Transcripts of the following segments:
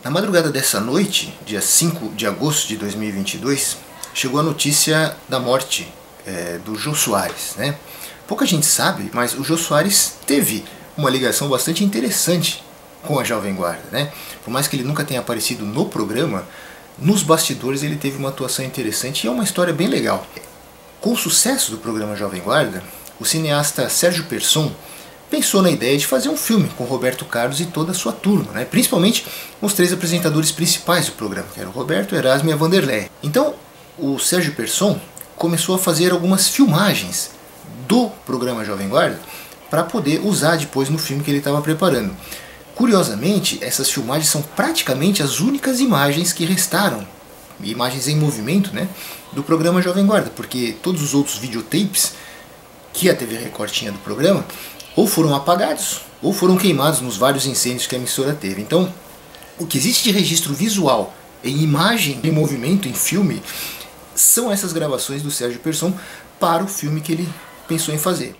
Na madrugada dessa noite, dia 5 de agosto de 2022, chegou a notícia da morte do Jô Soares, né? Pouca gente sabe, mas o Jô Soares teve uma ligação bastante interessante com a Jovem Guarda, né? Por mais que ele nunca tenha aparecido no programa, nos bastidores ele teve uma atuação interessante e é uma história bem legal. Com o sucesso do programa Jovem Guarda, o cineasta Sérgio Persson pensou na ideia de fazer um filme com Roberto Carlos e toda a sua turma, né? Principalmente os três apresentadores principais do programa, que eram o Roberto, o Erasmo e a Vanderleia. Então, o Sérgio Persson começou a fazer algumas filmagens do programa Jovem Guarda para poder usar depois no filme que ele estava preparando. Curiosamente, essas filmagens são praticamente as únicas imagens que restaram, imagens em movimento, né, do programa Jovem Guarda, porque todos os outros videotapes que a TV Record tinha do programa ou foram apagados ou foram queimados nos vários incêndios que a emissora teve. Então, o que existe de registro visual em imagem, em movimento, em filme, são essas gravações do Sérgio Persson para o filme que ele pensou em fazer.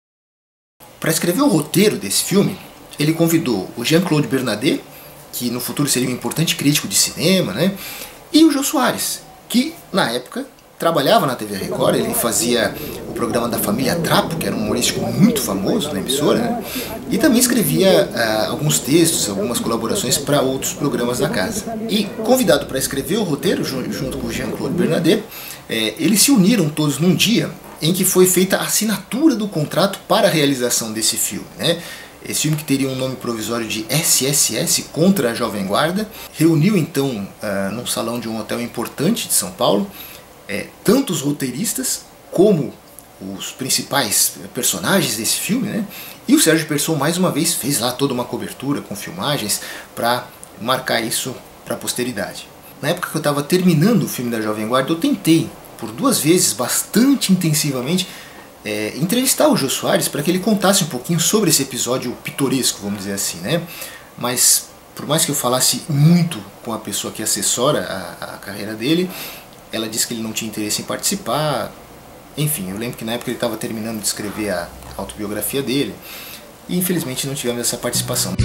Para escrever o roteiro desse filme, ele convidou o Jean-Claude Bernardet, que no futuro seria um importante crítico de cinema, né? E o Jô Soares, que na época trabalhava na TV Record. Ele fazia o programa da Família Trapo, que era um humorístico muito famoso na emissora, né? E também escrevia alguns textos, algumas colaborações para outros programas da casa. E convidado para escrever o roteiro, junto com o Jean-Claude Bernardet, eles se uniram todos num dia em que foi feita a assinatura do contrato para a realização desse filme, né? Esse filme, que teria um nome provisório de SSS, Contra a Jovem Guarda, reuniu então num salão de um hotel importante de São Paulo tanto os roteiristas como os principais personagens desse filme, né? E o Sérgio Persson mais uma vez fez lá toda uma cobertura com filmagens para marcar isso para a posteridade. Na época que eu estava terminando o filme da Jovem Guarda, eu tentei por 2 vezes, bastante intensivamente, entrevistar o Jô Soares para que ele contasse um pouquinho sobre esse episódio pitoresco, vamos dizer assim, né? Mas por mais que eu falasse muito com a pessoa que assessora a carreira dele, ela disse que ele não tinha interesse em participar. Enfim, eu lembro que na época ele estava terminando de escrever a autobiografia dele e infelizmente não tivemos essa participação.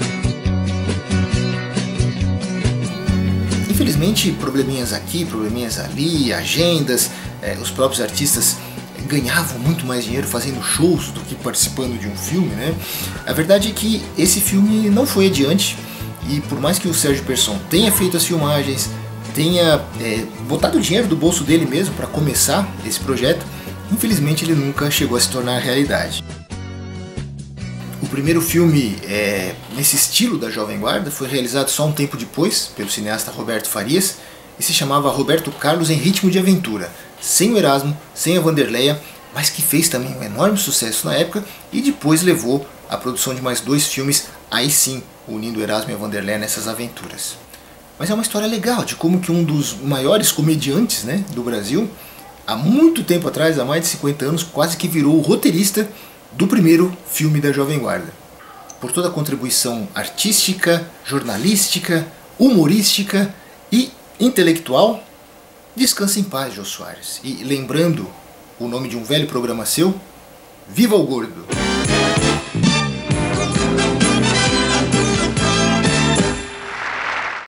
Infelizmente, probleminhas aqui, probleminhas ali, agendas, os próprios artistas ganhavam muito mais dinheiro fazendo shows do que participando de um filme, né? A verdade é que esse filme não foi adiante, e por mais que o Sérgio Persson tenha feito as filmagens, tenha botado dinheiro do bolso dele mesmo para começar esse projeto, infelizmente ele nunca chegou a se tornar realidade. O primeiro filme nesse estilo da Jovem Guarda foi realizado só um tempo depois pelo cineasta Roberto Farias e se chamava Roberto Carlos em Ritmo de Aventura, sem o Erasmo, sem a Vanderleia, mas que fez também um enorme sucesso na época e depois levou à produção de mais 2 filmes, aí sim unindo o Erasmo e a Vanderleia nessas aventuras. Mas é uma história legal de como que um dos maiores comediantes, né, do Brasil, há muito tempo atrás, há mais de 50 anos, quase que virou o roteirista do primeiro filme da Jovem Guarda. Por toda a contribuição artística, jornalística, humorística e intelectual, descansa em paz, Jô Soares. E lembrando o nome de um velho programa seu, viva o gordo!